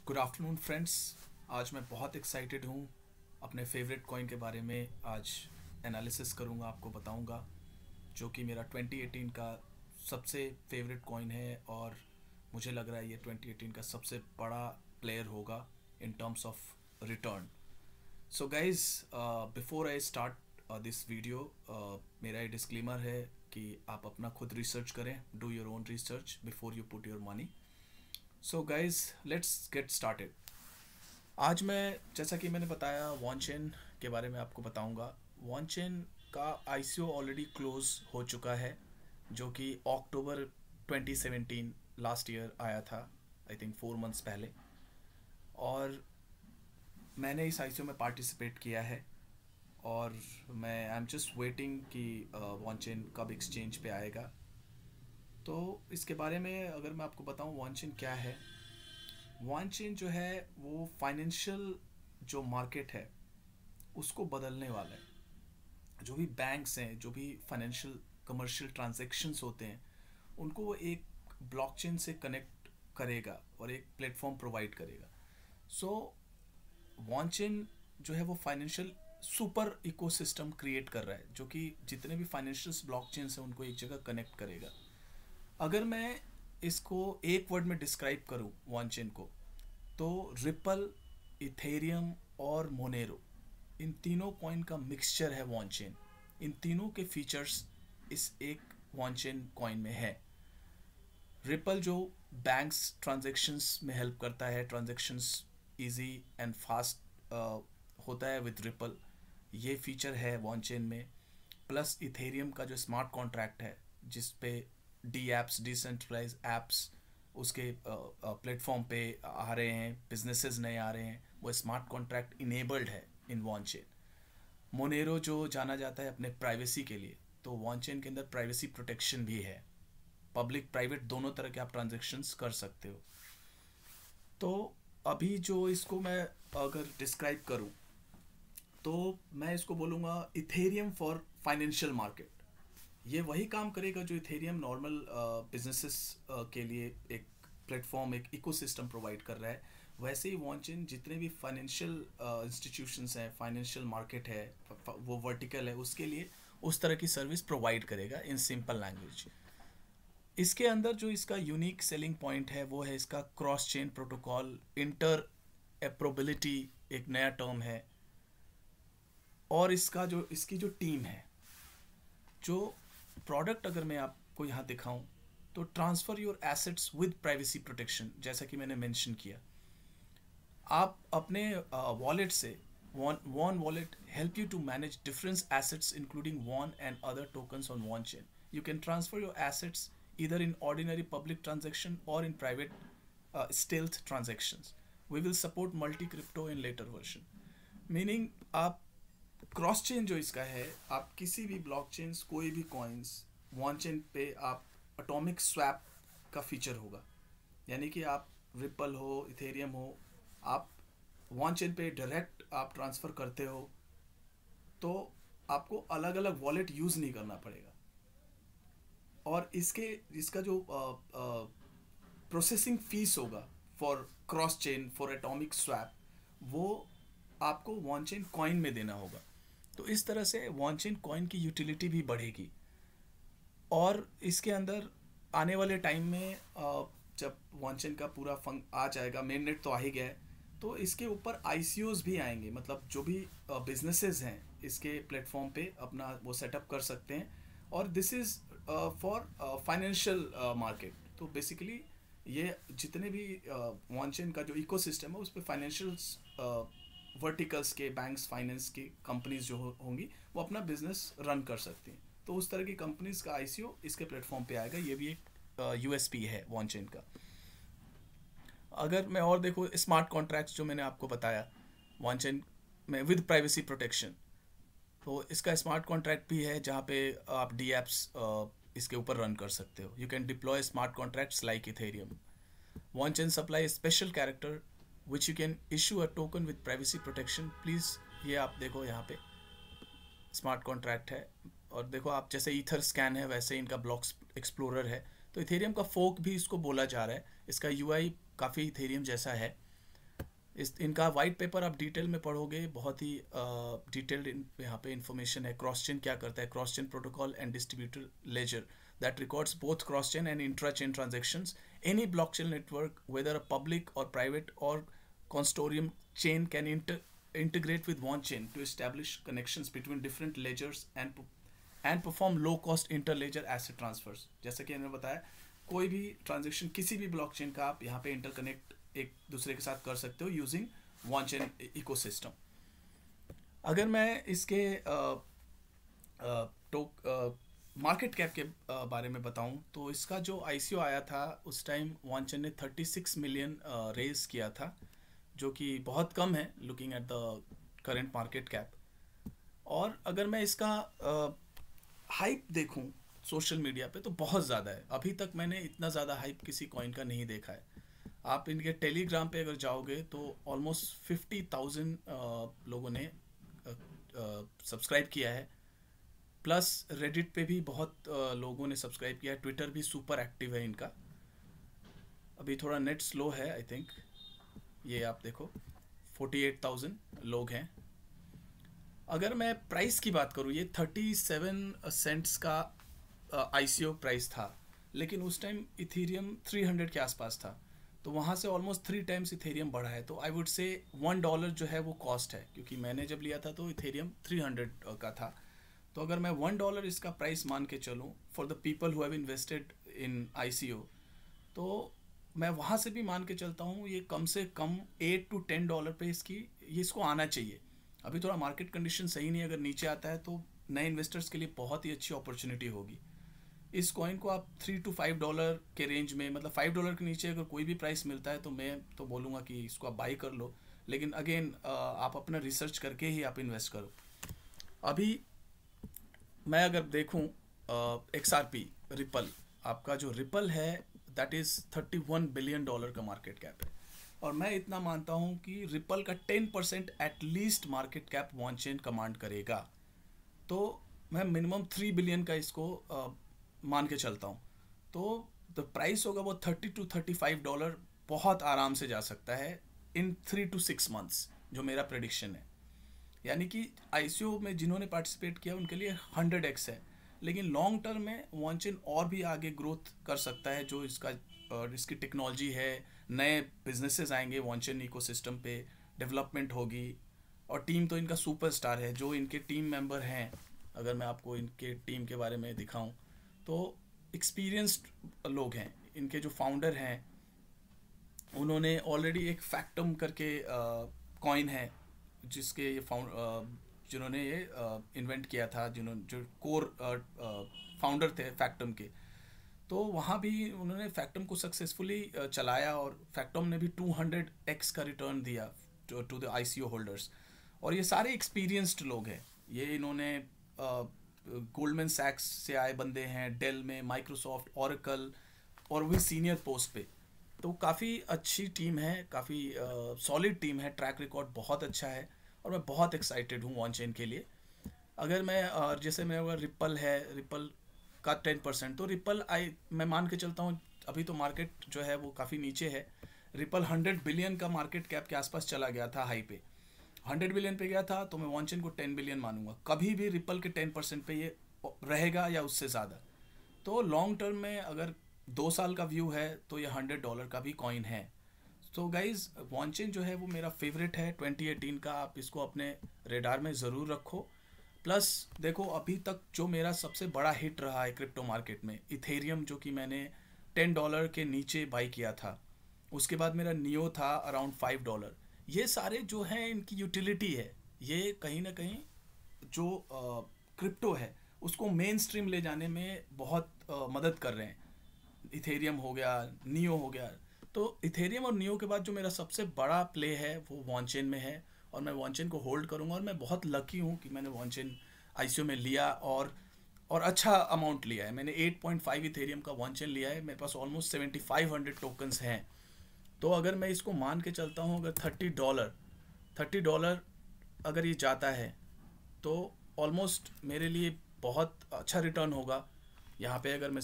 Good afternoon friends. आज मैं बहुत एक्साइटेड हूँ। अपने फेवरेट कॉइन के बारे में आज एनालिसिस करूँगा, आपको बताऊँगा, जो कि मेरा 2018 का सबसे फेवरेट कॉइन है और मुझे लग रहा है ये 2018 का सबसे बड़ा प्लेयर होगा in terms of return. So guys, before I start this video, मेरा ये डिस्क्लेमर है कि आप अपना खुद रिसर्च करें, do your own research before you put your money. So guys, let's get started. आज मैं, जैसा कि मैंने बताया, वॉन्चेन के बारे में आपको बताऊंगा। वॉन्चेन का आईसीओ ऑलरेडी क्लोज हो चुका है, जो कि अक्टूबर 2017 लास्ट ईयर आया था, आई थिंक 4 मंथ्स पहले। और मैंने इस आईसीओ में पार्टिसिपेट किया है और मैं आई एम जस्ट वेटिंग कि वॉन्चेन कब एक्सचेंज पे आएगा। तो इसके बारे में अगर मैं आपको बताऊं वॉन्चेन क्या है, वॉन्चेन जो है वो फाइनेंशियल जो मार्केट है उसको बदलने वाला है। जो भी बैंक्स हैं, जो भी फाइनेंशियल कमर्शियल ट्रांजैक्शंस होते हैं, उनको वो एक ब्लॉकचेन से कनेक्ट करेगा और एक प्लेटफॉर्म प्रोवाइड करेगा। सो वॉन्चेन जो है वो फाइनेंशियल सुपर इकोसिस्टम क्रिएट कर रहा है, जो कि जितने भी फाइनेंशियल ब्लॉकचेन्स हैं उनको एक जगह कनेक्ट करेगा। अगर मैं इसको एक वर्ड में डिस्क्राइब करूं वॉन्चेन को, तो रिपल, इथेरियम और मोनेरो, इन तीनों कॉइन का मिक्सचर है वॉन्चेन। इन तीनों के फीचर्स इस एक वॉन्चेन कॉइन में है। रिपल जो बैंक्स ट्रांजैक्शंस में हेल्प करता है, ट्रांजैक्शंस इजी एंड फास्ट होता है विद रिपल, ये फीचर है वॉन्चेन में। प्लस इथेरियम का जो स्मार्ट कॉन्ट्रैक्ट है, जिस पे डी एप्स, डिसेंट्रलाइज एप्स उसके प्लेटफॉर्म पे आ रहे हैं, बिजनेसेस नए आ रहे हैं, वो स्मार्ट कॉन्ट्रैक्ट इनेबल्ड है इन वॉन्चेन। मोनेरो जो जाना जाता है अपने प्राइवेसी के लिए, तो वॉन्चेन के अंदर प्राइवेसी प्रोटेक्शन भी है। पब्लिक प्राइवेट दोनों तरह के आप ट्रांजेक्शन्स कर सकते हो। तो अभी जो इसको मैं अगर डिस्क्राइब करूं, तो मैं इसको बोलूँगा इथेरियम फॉर फाइनेंशियल मार्केट। ये वही काम करेगा जो इथेरियम नॉर्मल बिजनेसेस के लिए एक प्लेटफॉर्म, एक इकोसिस्टम प्रोवाइड कर रहा है। वैसे ही वॉन्चेन जितने भी फाइनेंशियल इंस्टीट्यूशंस हैं, फाइनेंशियल मार्केट है, वो वर्टिकल है, उसके लिए उस तरह की सर्विस प्रोवाइड करेगा इन सिंपल लैंग्वेज। इसके अंदर जो इसका यूनिक सेलिंग पॉइंट है वो है इसका cross chain protocol, interoperability एक नया टर्म है, और इसकी जो टीम है। जो प्रोडक्ट अगर मैं आपको यहाँ दिखाऊं, तो transfer your assets with privacy protection, जैसा कि मैंने मेंशन किया। आप अपने वॉलेट से, Wan wallet help you to manage different assets including Wan and other tokens on Wan chain. You can transfer your assets either in ordinary public transaction or in private stealth transactions. We will support multi crypto in later version. Meaning आप cross chain जो इसका है, आप किसी भी blockchain, कोई भी coins von chain पे आप एटॉमिक स्वैप का फीचर होगा। यानी कि आप रिपल हो, इथेरियम हो, आप वॉन चेन पे डायरेक्ट आप ट्रांसफ़र करते हो, तो आपको अलग अलग वॉलेट यूज़ नहीं करना पड़ेगा। और इसका जो प्रोसेसिंग फीस होगा for cross chain, for atomic swap, वो आपको वॉन चेन कॉइन में देना होगा। तो इस तरह से वॉन चेन कॉइन की यूटिलिटी भी बढ़ेगी। और इसके अंदर आने वाले टाइम में जब वॉन चेन का पूरा फंक आ जाएगा, मेन नेट तो आ ही गया है, तो इसके ऊपर आईसीओज भी आएंगे। मतलब जो भी बिजनेसेस हैं इसके प्लेटफॉर्म पे अपना वो सेटअप कर सकते हैं। और this is for financial market. तो बेसिकली ये जितने भी वॉन्चेन का जो इकोसिस्टम है उस पर फाइनेंशियल वर्टिकल्स के, बैंक्स, फाइनेंस की कंपनीज जो होंगी वो अपना बिजनेस रन कर सकती हैं। तो उस तरह की कंपनीज का आईसीओ इसके प्लेटफॉर्म पे आएगा। ये भी एक यूएसपी है वॉन्चेन का। अगर मैं और देखो, स्मार्ट कॉन्ट्रैक्ट्स जो मैंने आपको बताया वॉन्चेन में विद प्राइवेसी प्रोटेक्शन, तो इसका स्मार्ट कॉन्ट्रैक्ट भी है जहाँ पे आप डी एप्स इसके ऊपर रन कर सकते हो। You can deploy smart contracts like Ethereum. Wanchain supply special character which you can issue a token with privacy protection. Please ये आप देखो, यहाँ पे स्मार्ट कॉन्ट्रैक्ट है, और देखो आप जैसे ईथर स्कैन है वैसे इनका ब्लॉक एक्सप्लोरर है। तो इथेरियम का फोक भी इसको बोला जा रहा है। इसका यूआई काफ़ी इथेरियम जैसा है। इस इनका वाइट पेपर आप डिटेल में पढ़ोगे, बहुत ही डिटेल्ड यहाँ पे इंफॉर्मेशन है। क्रॉस चेन क्या करता है, cross chain protocol and distributor ledger that records both cross-chain and intra-chain transactions. Any blockchain network, whether a public or private or consortium chain, can integrate with WANCHAIN to establish connections between different ledgers and perform low-cost inter-ledger asset transfers. जैसे कि मैंने बताया, कोई भी transaction किसी भी blockchain का आप यहाँ पे इंटरकनेक्ट एक दूसरे के साथ कर सकते हो यूजिंग WANCHAIN इकोसिस्टम। अगर मैं इसके मार्केट कैप के बारे में बताऊं तो इसका जो ICO आया था उस टाइम WANCHAIN ने 36 मिलियन रेज किया था, जो कि बहुत कम है looking at the current market cap. और अगर मैं इसका हाइप देखूं सोशल मीडिया पे तो बहुत ज़्यादा है। अभी तक मैंने इतना ज़्यादा हाइप किसी कॉइन का नहीं देखा है। आप इनके टेलीग्राम पे अगर जाओगे तो ऑलमोस्ट 50,000 लोगों ने सब्सक्राइब किया है, प्लस रेडिट पे भी बहुत लोगों ने सब्सक्राइब किया है। ट्विटर भी सुपर एक्टिव है इनका। अभी थोड़ा नेट स्लो है आई थिंक, ये आप देखो 48,000 लोग हैं। अगर मैं प्राइस की बात करूँ, ये 37 सेंट्स का ICO प्राइस था, लेकिन उस टाइम इथेरियम 300 के आसपास था, तो वहाँ से ऑलमोस्ट 3 टाइम्स इथेरियम बढ़ा है। तो आई वुड से $1 जो है वो कॉस्ट है, क्योंकि मैंने जब लिया था तो इथेरियम 300 का था। तो अगर मैं $1 इसका प्राइस मान के चलूँ for the people who have invested in ICO, तो मैं वहाँ से भी मान के चलता हूँ ये कम से कम $8 to $10 पे इसको आना चाहिए। अभी थोड़ा मार्केट कंडीशन सही नहीं है, अगर नीचे आता है तो नए इन्वेस्टर्स के लिए बहुत ही अच्छी अपॉर्चुनिटी होगी। इस कॉइन को आप $3 to $5 के रेंज में, मतलब $5 के नीचे अगर कोई भी प्राइस मिलता है तो मैं तो बोलूँगा कि इसको आप बाई कर लो, लेकिन अगेन आप अपना रिसर्च करके ही आप इन्वेस्ट करो। अभी मैं अगर देखूं XRP रिपल, आपका जो रिपल है दैट इज़ $31 बिलियन का मार्केट कैप है, और मैं इतना मानता हूं कि रिपल का 10% at least market cap WANCHAIN command करेगा। तो मैं मिनिमम 3 बिलियन का इसको मान के चलता हूं। तो द प्राइस होगा वो $30 to $35 बहुत आराम से जा सकता है इन 3 to 6 मंथ्स, जो मेरा प्रेडिक्शन है। यानी कि ICO में जिन्होंने पार्टिसिपेट किया उनके लिए 100x है, लेकिन लॉन्ग टर्म में WANCHAIN और भी आगे ग्रोथ कर सकता है। जो इसकी टेक्नोलॉजी है, नए बिजनेसेस आएंगे WANCHAIN इकोसिस्टम पे, डेवलपमेंट होगी, और टीम तो इनका सुपरस्टार है। जो इनके टीम मेंबर हैं, अगर मैं आपको इनके टीम के बारे में दिखाऊं तो एक्सपीरियंस्ड लोग हैं। इनके जो फाउंडर हैं उन्होंने ऑलरेडी एक फैक्टम करके कॉइन है जिसके ये जिन्होंने ये इन्वेंट किया था, जो कोर फाउंडर थे फैक्टम के, तो वहाँ भी उन्होंने फैक्टम को सक्सेसफुली चलाया, और फैक्टम ने भी 200x का रिटर्न दिया टू द ICO होल्डर्स। और ये सारे एक्सपीरियंस्ड लोग हैं। ये इन्होंने गोल्डमैन सैक्स से आए बंदे हैं, डेल में, माइक्रोसॉफ्ट, ओरेकल, और भी सीनियर पोस्ट पे। तो काफ़ी अच्छी टीम है, काफ़ी सॉलिड टीम है, ट्रैक रिकॉर्ड बहुत अच्छा है, और मैं बहुत एक्साइटेड हूँ WANCHAIN के लिए। अगर मैं जैसे मैं अगर रिपल है, रिपल का 10%, तो रिपल मैं मान के चलता हूँ अभी तो मार्केट जो है वो काफ़ी नीचे है। रिपल 100 बिलियन का मार्केट कैप के आसपास चला गया था, हाई पे 100 बिलियन पे गया था, तो मैं WANCHAIN को 10 बिलियन मानूंगा। कभी भी रिपल के 10% पे ये रहेगा या उससे ज़्यादा। तो लॉन्ग टर्म में अगर 2 साल का व्यू है तो ये $100 का भी कॉइन है। तो गाइज WANCHAIN जो है वो मेरा फेवरेट है 2018 का। आप इसको अपने रेडार में ज़रूर रखो। प्लस देखो, अभी तक जो मेरा सबसे बड़ा हिट रहा है क्रिप्टो मार्केट में, इथेरियम, जो कि मैंने $10 के नीचे बाई किया था। उसके बाद मेरा नियो था अराउंड $5। ये सारे जो हैं इनकी यूटिलिटी है, ये कहीं ना कहीं जो क्रिप्टो है उसको मेन स्ट्रीम ले जाने में बहुत मदद कर रहे हैं। इथेरियम हो गया, नियो हो गया। तो इथेरियम और नियो के बाद जो मेरा सबसे बड़ा प्ले है वो WANCHAIN में है, और मैं WANCHAIN को होल्ड करूंगा। और मैं बहुत लकी हूँ कि मैंने WANCHAIN ICO में लिया, और अच्छा अमाउंट लिया है। मैंने 8.5 इथेरियम का WANCHAIन लिया है। मेरे पास ऑलमोस्ट 7500 टोकन्स हैं। तो अगर मैं इसको मान के चलता हूँ, अगर $30 अगर ये जाता है तो ऑलमोस्ट मेरे लिए बहुत अच्छा रिटर्न होगा। यहाँ पे अगर मैं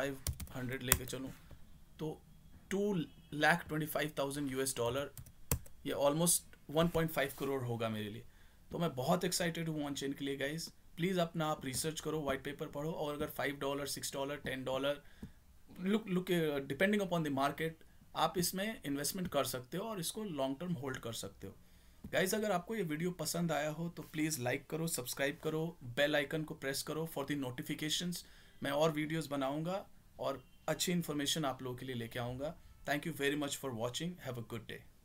7500 लेके चलूँ तो $2,25,000 US ये ऑलमोस्ट 1.5 करोड़ होगा मेरे लिए। तो मैं बहुत एक्साइटेड हूँ ऑन चेन के लिए गाइज। प्लीज़ अपना आप रिसर्च करो, वाइट पेपर पढ़ो, और अगर $5, $6, $10, look look depending upon the market, आप इसमें इन्वेस्टमेंट कर सकते हो और इसको लॉन्ग टर्म होल्ड कर सकते हो। गाइज अगर आपको ये वीडियो पसंद आया हो तो प्लीज़ लाइक करो, सब्सक्राइब करो, बेल आइकन को प्रेस करो फॉर द नोटिफिकेशंस। मैं और वीडियोस बनाऊंगा और अच्छी इन्फॉर्मेशन आप लोगों के लिए लेके आऊँगा। Thank you very much for watching. Have a good day.